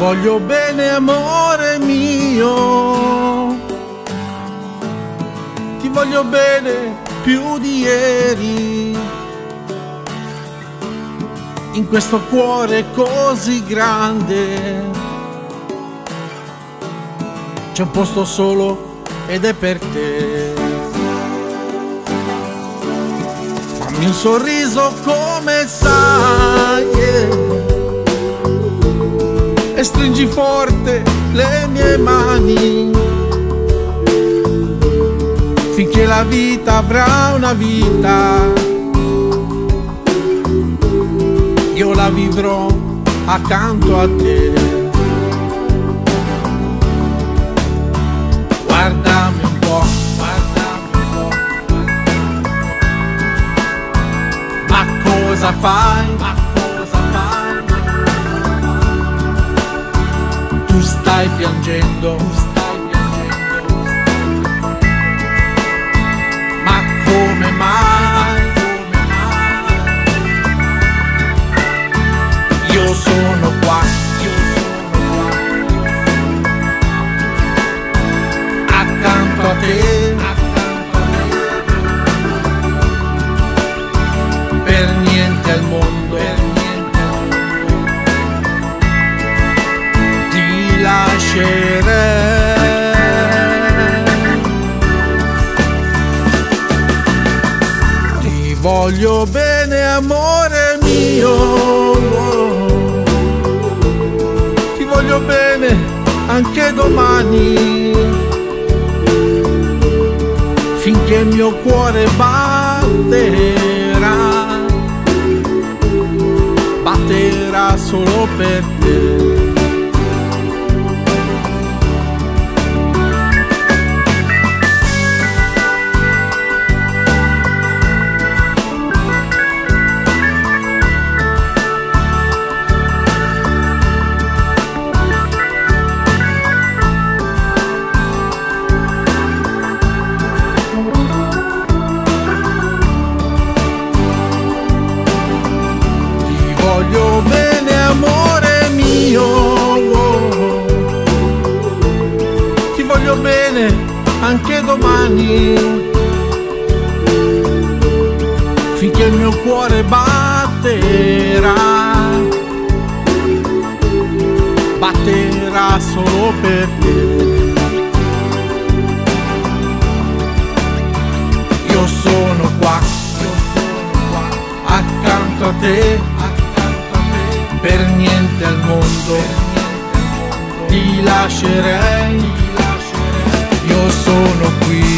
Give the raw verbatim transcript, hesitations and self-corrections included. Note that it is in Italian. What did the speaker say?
voglio bene, amore mio, ti voglio bene più di ieri. In questo cuore così grande c'è un posto solo ed è per te. Fammi un sorriso come sai, yeah, e stringi forte le mie mani, finché la vita avrà una vita, io la vivrò accanto a te. Guardami un po', guardami un po', ma cosa fai? Ma cosa fai? Tu stai piangendo, tu stai piangendo, ma come mai? Io sono qua, io sono qua, accanto a te, accanto a te, per niente al mondo, per niente al mondo, ti lascerei. Ti voglio bene, amore mio, voglio bene anche domani, finché il mio cuore batterà, batterà solo per te. Voglio bene, amore mio, ti voglio bene anche domani, finché il mio cuore batterà, batterà solo per te. Io sono qua, io sono qua, accanto a te, per niente al mondo ti lascerei, io sono qui.